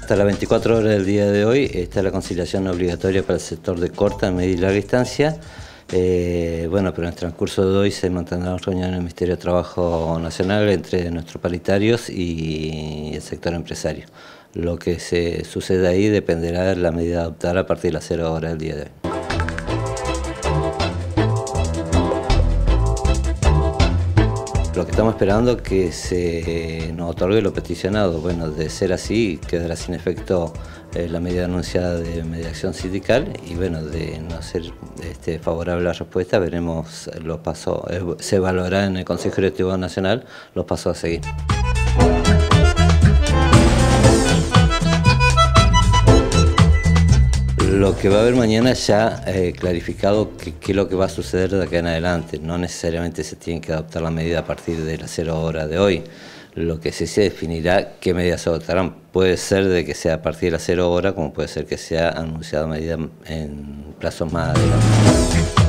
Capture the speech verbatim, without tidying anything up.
Hasta las veinticuatro horas del día de hoy está la conciliación obligatoria para el sector de corta, media y larga distancia. Eh, bueno, pero en el transcurso de hoy se mantendrán reuniones en el Ministerio de Trabajo Nacional entre nuestros paritarios y el sector empresario. Lo que se suceda ahí dependerá de la medida adoptada a partir de las cero horas del día de hoy. Lo que estamos esperando es que se nos otorgue lo peticionado. Bueno, de ser así, quedará sin efecto eh, la medida anunciada de mediación sindical y bueno, de no ser este, favorable la respuesta, veremos los pasos, eh, se evaluará en el Consejo Directivo Nacional los pasos a seguir. Lo que va a haber mañana ya eh, clarificado qué es lo que va a suceder de acá en adelante. No necesariamente se tiene que adoptar la medida a partir de las cero horas de hoy. Lo que sí se definirá qué medidas se adoptarán. Puede ser de que sea a partir de las cero horas, como puede ser que sea anunciada medida en plazos más adelante.